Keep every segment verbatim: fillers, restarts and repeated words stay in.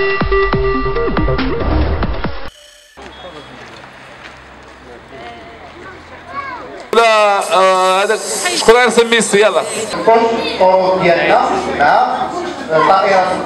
لا هذاك شكون غيرسم ميسي يلا الطرق ديالنا مع الطائرة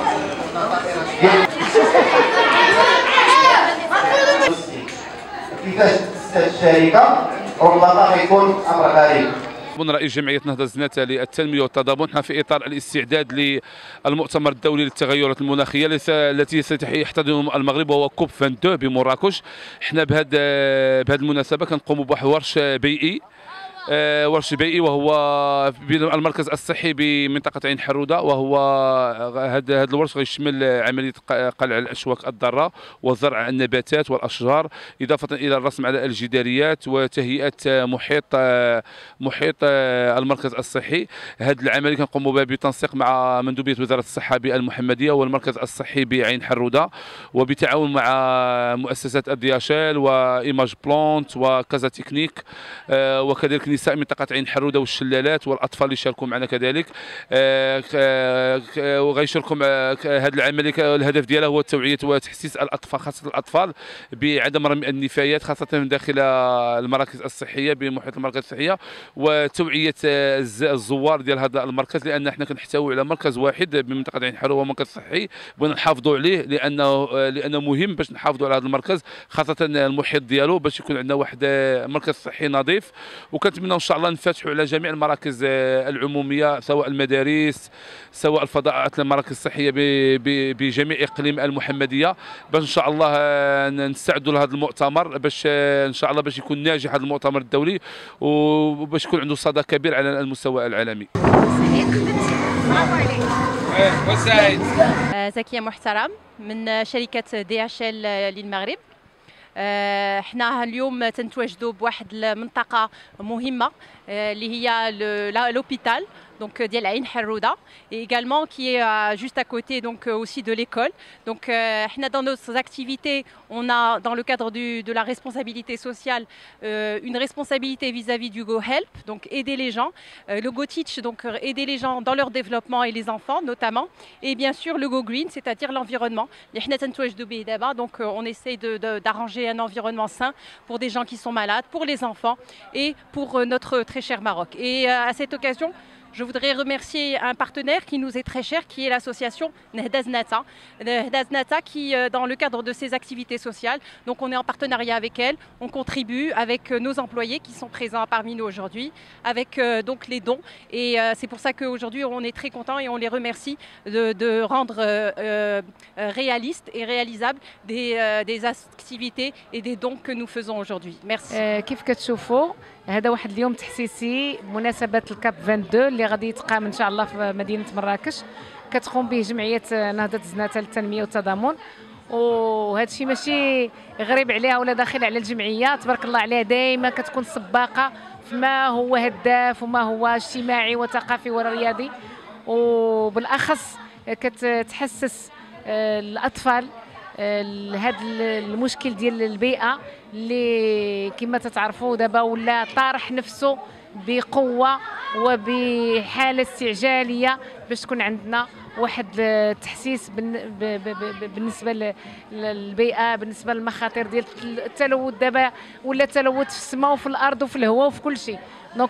كيفاش تستافد الشركة ربما غيكون أمر غريب. من رئيس جمعية نهضة زناتة للتنمية والتضامن، نحن في إطار الاستعداد للمؤتمر الدولي للتغيرات المناخية التي سيحتضن المغرب وهو كوب اثنين وعشرين بمراكش. حنا بهذه بهذه المناسبة كنقوموا بواحد ورش بيئي ورش بيئي وهو المركز الصحي بمنطقة عين حرودة، وهو هذا هذا الورش غيشمل عملية قلع الأشواك الضارة وزرع النباتات والأشجار، إضافة إلى الرسم على الجداريات وتهيئة محيط محيط المركز الصحي. هذه العملية كنقوموا بها بتنسيق مع مندوبية وزارة الصحة بالمحمدية والمركز الصحي بعين حرودة، وبتعاون مع مؤسسات الدياشيل وإيماج بلونت وكازا تكنيك، وكذلك نساء منطقة عين حرودة والشلالات والأطفال اللي شاركوا معنا كذلك. وغيشاركوا هذه العملية الهدف ديالها هو التوعية وتحسيس الأطفال خاصة الأطفال بعدم رمي النفايات خاصة داخل المراكز الصحية بمحيط المراكز الصحية، وتوعية الزوار ديال هذا المركز، لأن احنا كنحتوي على مركز واحد بمنطقة عين حرودة ومركز صحي بغينا نحافظوا عليه لأنه لأنه مهم باش نحافظوا على هذا المركز خاصة المحيط ديالو باش يكون عندنا واحد مركز صحي نظيف. وكنتمنى ان شاء الله نفتحوا على جميع المراكز العموميه سواء المدارس سواء الفضاءات المراكز الصحيه بجميع اقليم المحمديه باش ان شاء الله نستعدوا لهذا المؤتمر باش ان شاء الله باش يكون ناجح هذا المؤتمر الدولي وباش يكون عنده صدى كبير على المستوى العالمي. وسعيد زكية محترم من شركة دي اتش ال للمغرب. احنا اليوم تنتواجدوا بواحد المنطقه مهمه اللي هي لوبيتال donc ديال عين حرودة et également qui est euh, juste à côté donc euh, aussi de l'école. Donc احنا dans nos activités on a dans le cadre du, de la responsabilité sociale euh, une responsabilité vis-à-vis du Go Help, donc aider les gens, euh, le Go Teach, donc aider les gens dans leur développement et les enfants notamment, et bien sûr le Go Green, c'est-à-dire l'environnement. Donc on essaie de, de, d'arranger un environnement sain pour des gens qui sont malades, pour les enfants et pour notre très cher Maroc. Et euh, à cette occasion, je voudrais remercier un partenaire qui nous est très cher, qui est l'association Nehda Znata. Nehda Znata qui, dans le cadre de ses activités sociales, donc on est en partenariat avec elle, on contribue avec nos employés qui sont présents parmi nous aujourd'hui, avec euh, donc les dons. Et euh, c'est pour ça qu'aujourd'hui on est très contents et on les remercie de, de rendre euh, euh, réalistes et réalisables des, euh, des activités et des dons que nous faisons aujourd'hui. Merci. كيف كتشوفوا هذا واحد اليوم تحسيسي بمناسبة الكاب اثنين وعشرين اللي غادي يتقام ان شاء الله في مدينة مراكش، كتقوم به جمعية نهضة زناتة للتنمية والتضامن، وهذا الشيء ماشي غريب عليها ولا داخل على الجمعية، تبارك الله عليها دائما كتكون سباقة فيما هو هداف وما هو اجتماعي وثقافي ورياضي، وبالاخص كتحسس الاطفال هذا المشكل ديال البيئه اللي كما تتعرفوا دابا ولا طارح نفسه بقوه وبحاله استعجاليه باش تكون عندنا واحد التحسيس بالنسبه للبيئه، بالنسبه للمخاطر ديال التلوث دابا ولا التلوث في السماء وفي الارض وفي الهواء وفي كل شيء. دونك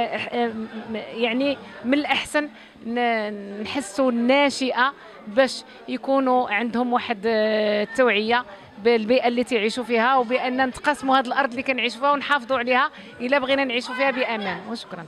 يعني من الاحسن نحسوا الناشئه باش يكونوا عندهم واحد التوعيه بالبيئه اللي تعيشوا فيها، وبان نتقاسموا هذه الارض اللي كنعيشوا فيها ونحافظوا عليها الا بغينا نعيشوا فيها بامان. وشكرا.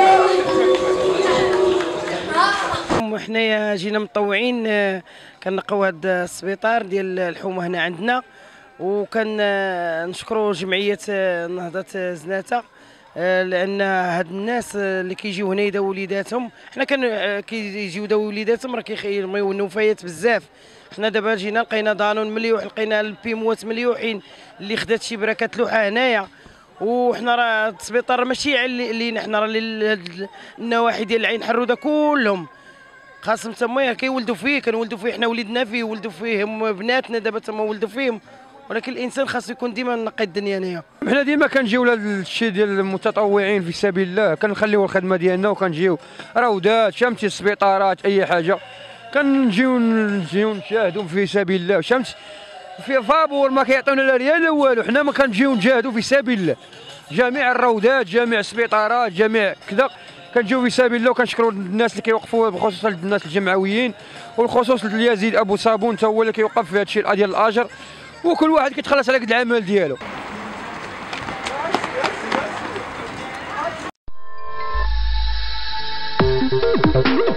وحنايا جينا مطوعين كنقوا هذا السبيطار ديال الحومه هنا عندنا، وكنشكروا جمعيه نهضه زناتة لان هاد الناس اللي كيجيو هنا يداو وليداتهم، حنا كان كيجيو يداو وليداتهم راه كيخيموا النفايات بزاف. حنا دابا جينا لقينا دانون مليوح، لقينا البيموات مليوحين اللي خدات شي براكه لوحه هنايا، وحنا راه السبيطار ماشي علينا حنا، راه النواحي ديال العين حرودة كلهم خاصهم تما كيولدوا فيه، كنولدوا فيه حنا وليدنا فيه، ولدوا فيه بناتنا دابا تما ولدوا فيهم، ولكن الانسان خاصو يكون ديما نقي الدنيا هنايا. حنا ديما كنجيو لهذا الشيء ديال المتطوعين في سبيل الله، كنخليو الخدمه ديالنا وكنجيو روضات شمتي السبيطارات اي حاجه كنجيو نجيو نشاهدوا في سبيل الله. شمس في فابور ما كيعطيونا لا ريال لا والو، حنا ما كنجيو نجاهدوا في سبيل الله. جميع الروضات، جميع السبيطارات، جميع كذا كنجيو في سبيل الله. وكنشكروا الناس اللي كيوقفوا، بخصوص الناس الجمعويين، والخصوص اليزيد ابو صابون حتى هو اللي كيوقف في هذا الشيء ديال الاجر، وكل واحد كيتخلص على قد العمل ديالو.